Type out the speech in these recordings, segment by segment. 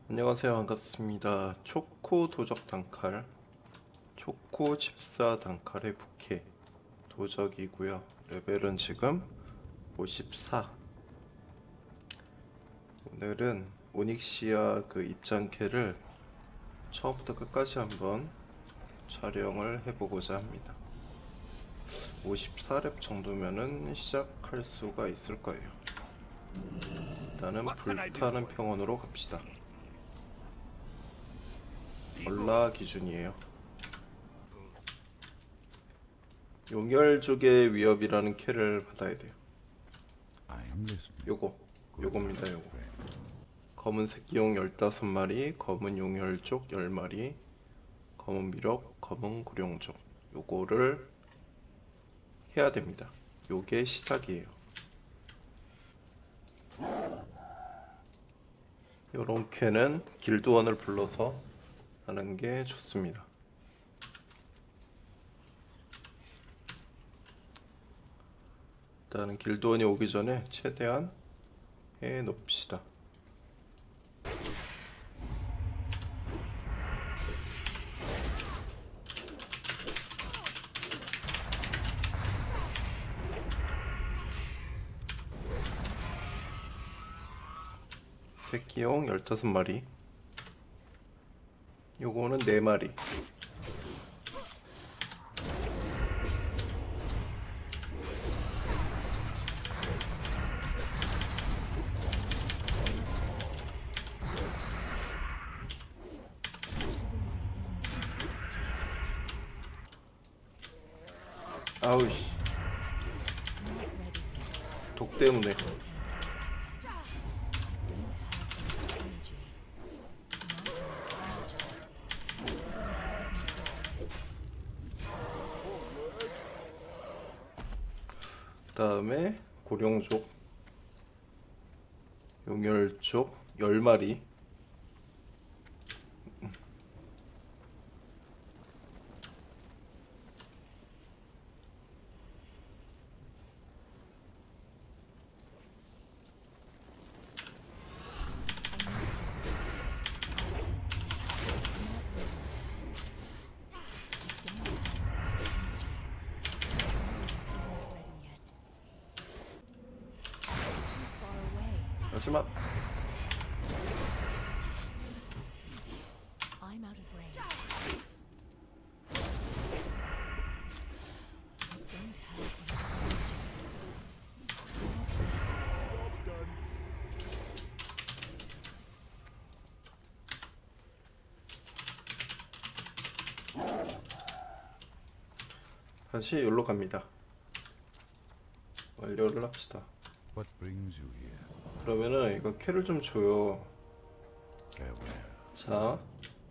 안녕하세요. 반갑습니다. 초코 도적 단칼, 초코 집사 단칼의 부캐 도적이고요. 레벨은 지금 54. 오늘은 오닉시아 그 입장캐를 처음부터 끝까지 한번 촬영을 해보고자 합니다. 54렙 정도면은 시작할 수가 있을 거예요. 일단은 불타는 평원으로 갑시다. 얼라 기준이에요. 용혈족의 위협이라는 캐를 받아야 돼요. 요겁니다. 요거 검은 새끼용 15마리, 검은 용혈족 10마리, 검은 미력, 검은 구룡족, 요거를 해야 됩니다. 요게 시작이에요. 요런 캐는 길드원을 불러서 하는 게 좋습니다. 일단은 길드원이 오기 전에 최대한 해 놓읍시다. 새끼용 15마리, 요거는 4마리. 아우씨, 독 때문에. 그 다음에 고룡족, 용혈족 10마리. 마지막. 다시 여기로 갑니다. 완료를 합시다. 그러면은 이거 캐를 좀 줘요. 자,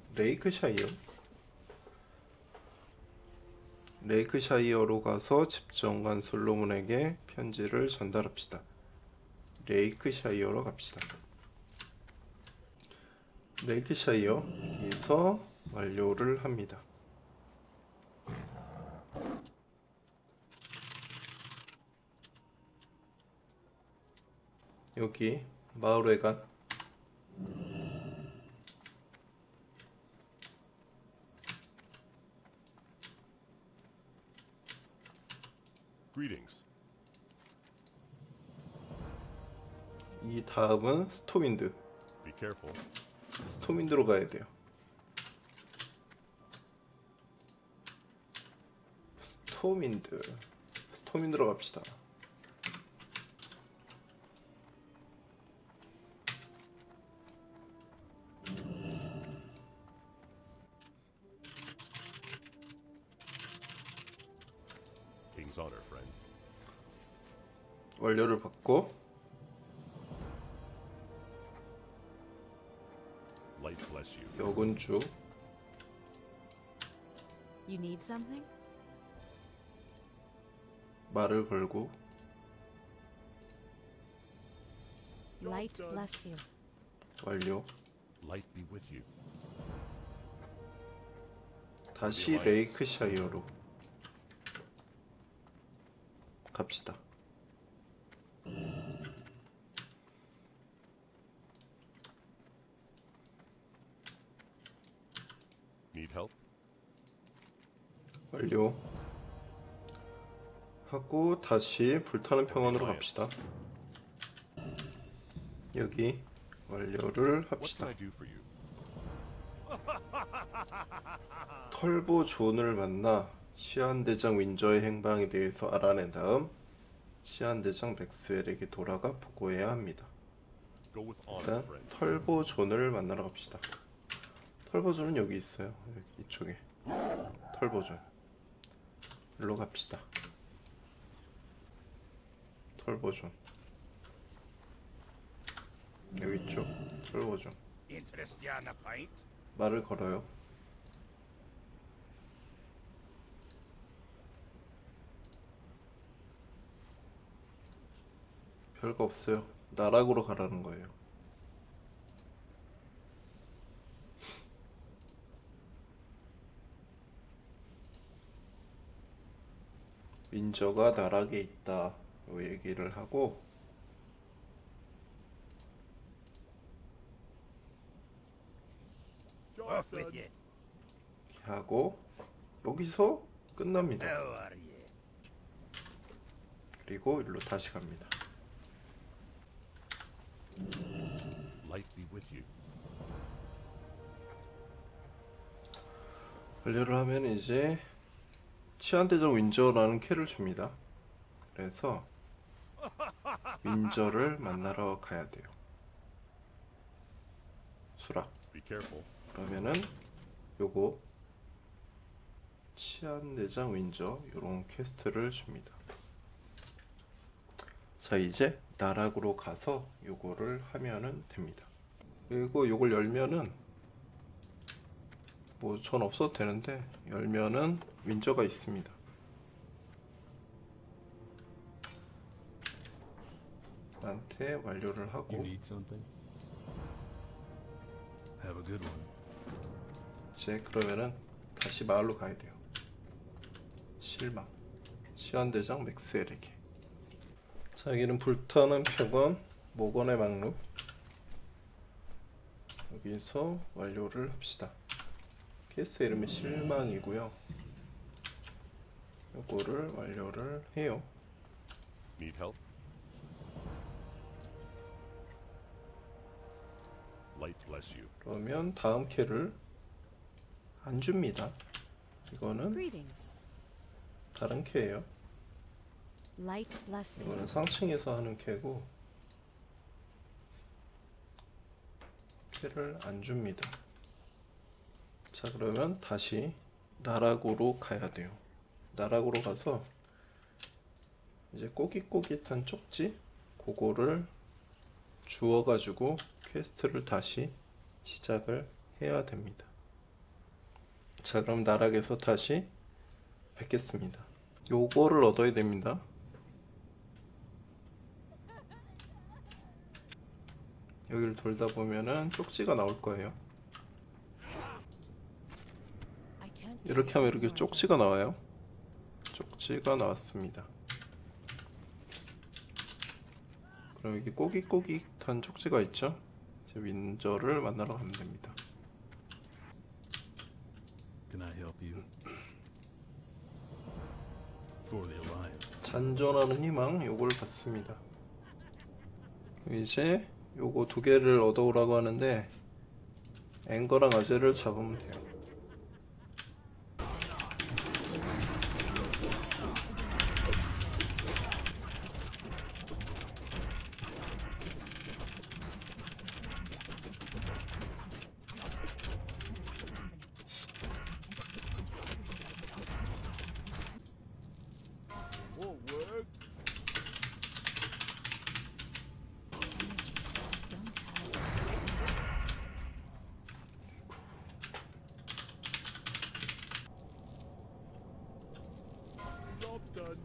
레이크샤이어로 가서 집정관 솔로몬에게 편지를 전달합시다. 레이크샤이어로 갑시다. 레이크샤이어 여기서 완료를 합니다. 여기 마을회관, 이 다음은 스톰윈드. 스톰윈드로 가야 돼요. 스톰윈드로 갑시다. 완료를 받고 여군주 말을 걸고 완료. 다시 레이크샤이어로 갑시다. Need help? 완료 하고 다시 불타는 평원으로 갑시다. 여기 완료를 What 합시다. can I do for you? 털보 존을 만나 시한대장 윈저의 행방에 대해서 알아낸 다음 시한대장 맥스웰에게 돌아가 보고해야 합니다. Go with honor, 일단 friend. 털보 존을 만나러 갑시다. 털보 존은 여기 있어요. 여기 이쪽에 털보 존. 일로 갑시다. 털보 존. 여기 있죠. 털보 존. Interest ya in a pint? 말을 걸어요. 별거 없어요. 나락으로 가라는 거예요. 윈저가 나락에 있다. 요 얘기를 하고 Off with you. 이렇게 하고 여기서 끝납니다. How are you? 그리고 일로 다시 갑니다. Light be with you. 완료를 하면 이제 치안대장 윈저라는 캐를 줍니다. 그래서 윈저를 만나러 가야 돼요. 수락. Be careful. 그러면은 요거 치안대장 윈저 요런 퀘스트를 줍니다. 자, 이제 나락으로 가서 요거를 하면은 됩니다. 그리고 요걸 열면은 뭐 전 없어도 되는데 열면은 윈저가 있습니다. 한테 완료를 하고 You need something? Have a good one. 이제 그러면은 다시 마을로 가야 돼요. 실망. 시한대장 맥스웰에게. 자, 여기는 불타는 평원 모건의 막루. 여기서 완료를 합시다. 퀘스트 이름이 실망이고요. 요거를 완료를 해요. Need help? Light bless you. 그러면 다음 캐를 안 줍니다. 이거는 Greetings. 다른 캐예요. Light bless you. 이거는 상층에서 하는 캐고 캐를 안 줍니다. 자, 그러면 다시 나락으로 가야 돼요. 나락으로 가서 이제 꼬깃꼬깃한 쪽지 그거를 주워가지고 퀘스트를 다시 시작을 해야 됩니다. 자, 그럼 나락에서 다시 뵙겠습니다. 요거를 얻어야 됩니다. 여기를 돌다 보면은 쪽지가 나올 거예요. I can't 이렇게 하면 이렇게 쪽지가 나와요. 쪽지가 나왔습니다. 그럼 여기 꼬깃꼬깃한 쪽지가 있죠? 이제 윈저를 만나러 가면 됩니다. Can I help you? For the Alliance. 잔존하는 희망 요걸 받습니다. 이제 요거 두 개를 얻어오라고 하는데 앵거랑 아재를 잡으면 돼요. Won't work. Job done.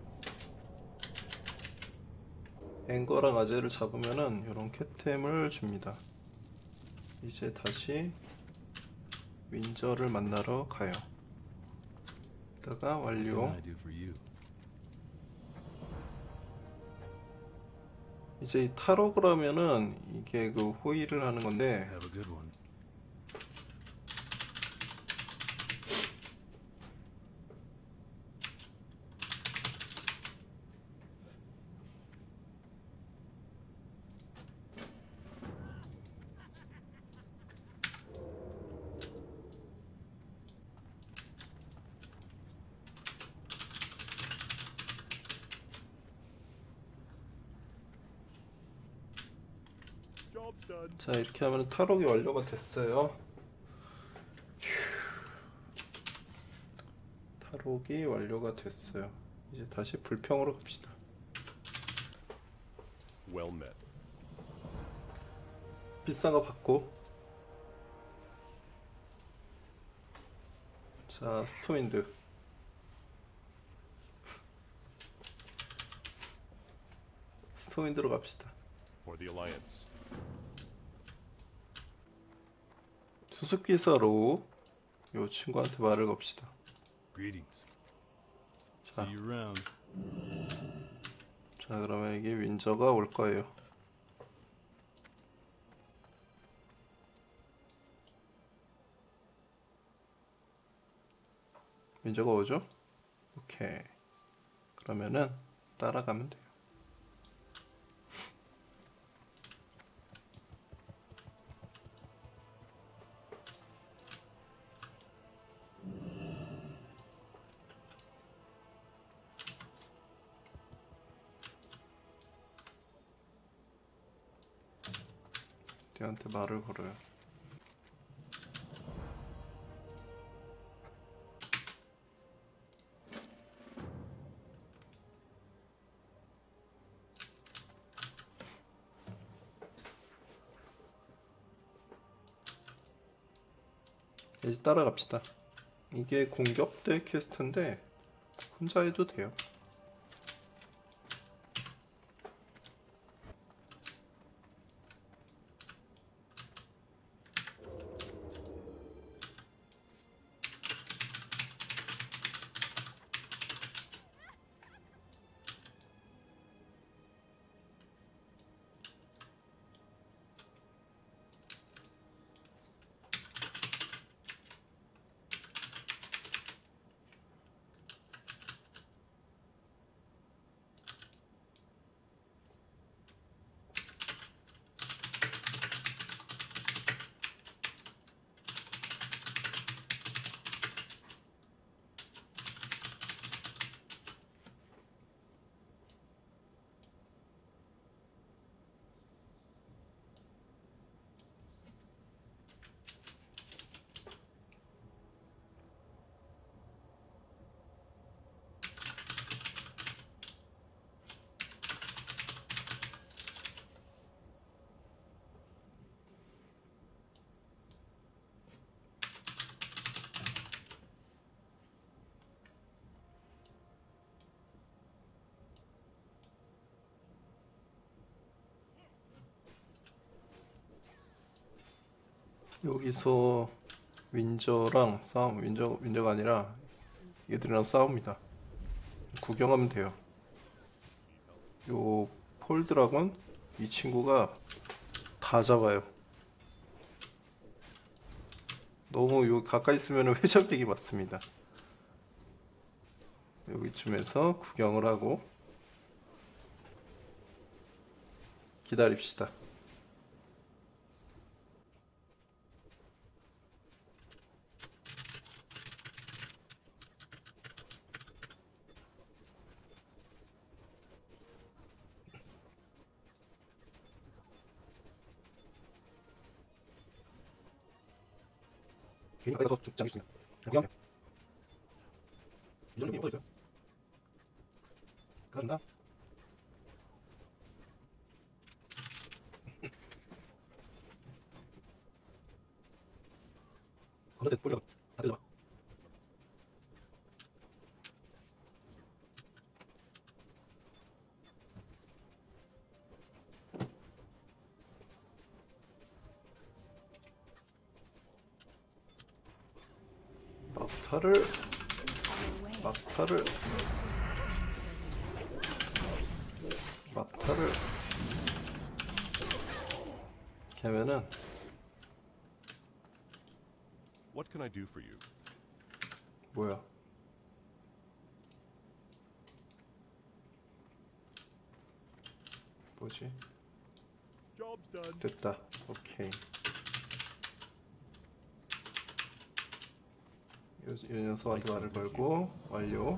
앵거랑 아재를 잡으면은 요런 캣템을 줍니다. 이제 다시 윈저를 만나러 가요. 이따가 What can 완료. I do for you? 이제 이 타로 그러면은 이게 그 호의를 하는 건데 Have a good one. Job done. 자, 이렇게 하면 탈옥이 완료가 됐어요. 탈옥이 완료가 됐어요. 이제 다시 불평으로 갑시다. Well met. 비싼 거 받고. 자, 스토윈드. 스토윈드로 갑시다. For the Alliance. 수습기사로 요 친구한테 말을 겁시다. Greetings. 자, See you around. 자, 그러면 이게 윈저가 올 거예요. 윈저가 오죠? 오케이. 그러면은 따라가면 돼요. 걔한테 말을 걸어요. 이제 따라갑시다. 이게 공격대 퀘스트인데 혼자 해도 돼요. 여기서 윈저랑 싸움, 윈저가 아니라 얘들이랑 싸웁니다. 구경하면 돼요. 요 폴드라곤 이 친구가 다 잡아요. 너무 요 가까이 있으면 회전백이 맞습니다. 여기쯤에서 구경을 하고 기다립시다. 괜히 가까이 가서 죽지 않겠습니다. 그냥 이런 게 뭐가 있어요? 가준다. 검은색 볼리가 다 뜯어봐. 막타를 이렇게 하면은 What can I do for you? 뭐야? 뭐지? Job's done. 됐다. 오케이. 이 녀석한테 말을 걸고 완료.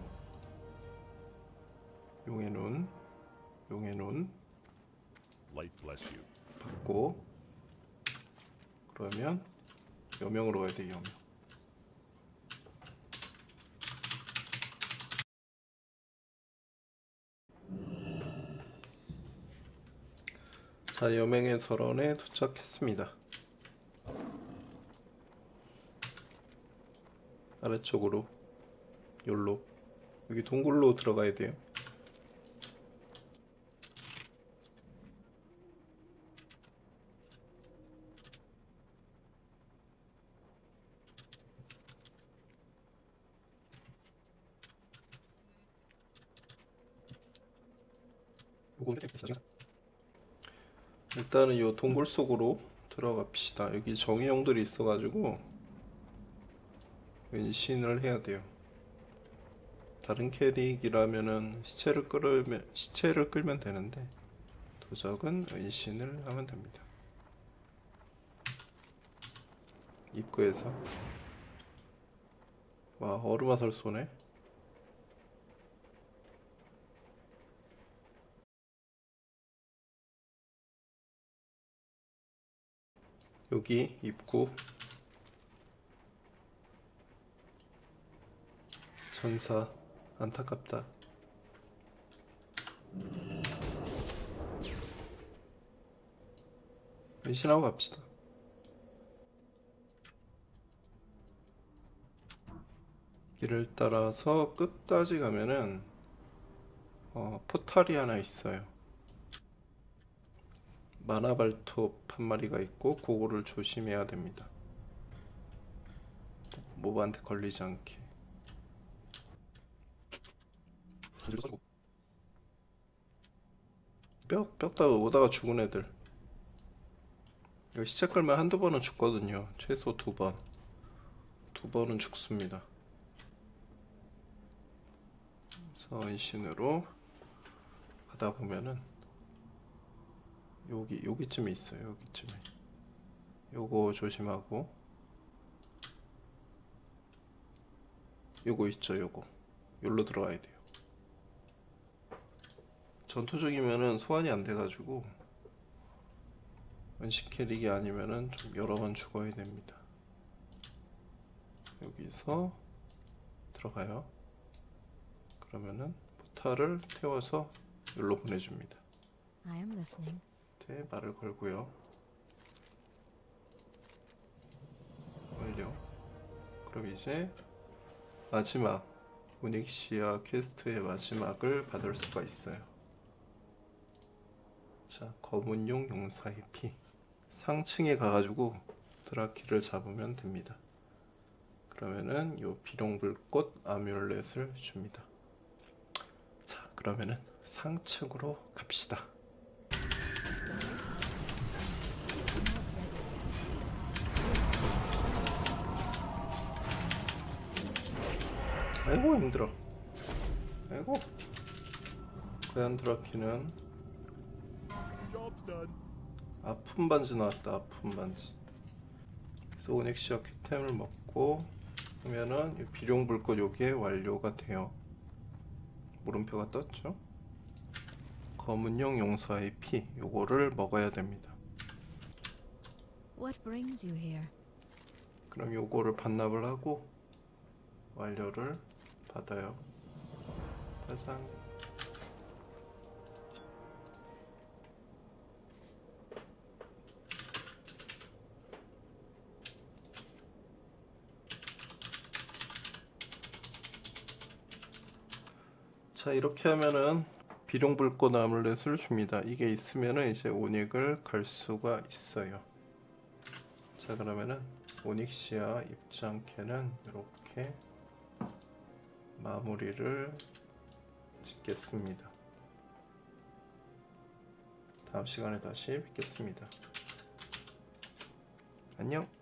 용의 눈 Light bless you. 받고 그러면 여명으로 가야 돼. 여명. 자, 여명의 설원에 도착했습니다. 아래쪽으로 요로 여기 동굴로 들어가야 돼요. 일단은 요 동굴 속으로 들어갑시다. 여기 정의형들이 있어가지고 은신을 해야 돼요. 다른 캐릭이라면은 시체를 끌면 되는데 도적은 은신을 하면 됩니다. 입구에서 와, 얼음화살 쏘네. 여기 입구 전사 안타깝다. 은신하고 갑시다. 길을 따라서 끝까지 가면은 포탈이 하나 있어요. 마나발톱 한 마리가 있고 그거를 조심해야 됩니다. 몹한테 걸리지 않게. 뼈다가 오다가 죽은 애들. 여기 시체 끌면 한두 번은 죽거든요. 최소 두 번은 죽습니다. 그래서 은신으로 가다 보면은 여기쯤에 있어요. 여기쯤에. 요거 조심하고. 요거 있죠. 요로 들어가야 돼요. 전투 중이면은 소환이 안 돼가지고 은신 캐릭이 아니면은 좀 여러 번 죽어야 됩니다. 여기서 들어가요. 그러면은 포탈을 태워서 여기로 보내줍니다. I am listening. 네, 말을 걸고요. 완료. 그럼 이제 마지막 오닉시아 퀘스트의 마지막을 받을 수가 있어요. 자, 검은용 용사의 피. 상층에 가가지고 드라키를 잡으면 됩니다. 그러면은 요 비룡불꽃 아뮬렛을 줍니다. 자, 그러면은 상층으로 갑시다. 아이고 힘들어. 아이고. 과연 드라키는 Job's done. 아픈 반지 나왔다. 아픈 반지. 그래서 오닉시아 큐템을 먹고 하면은 이 비룡불꽃 요게 완료가 돼요. 물음표가 떴죠. 검은용 용사의 피 요거를 먹어야 됩니다. What brings you here? 그럼 요거를 반납을 하고 완료를 받아요. 짜잔. 자, 이렇게 하면은 비룡불꽃 아물렛을 줍니다. 이게 있으면은 이제 오닉을 갈 수가 있어요. 자, 그러면은 오닉시아 입장캐는 이렇게 마무리를 짓겠습니다. 다음 시간에 다시 뵙겠습니다. 안녕.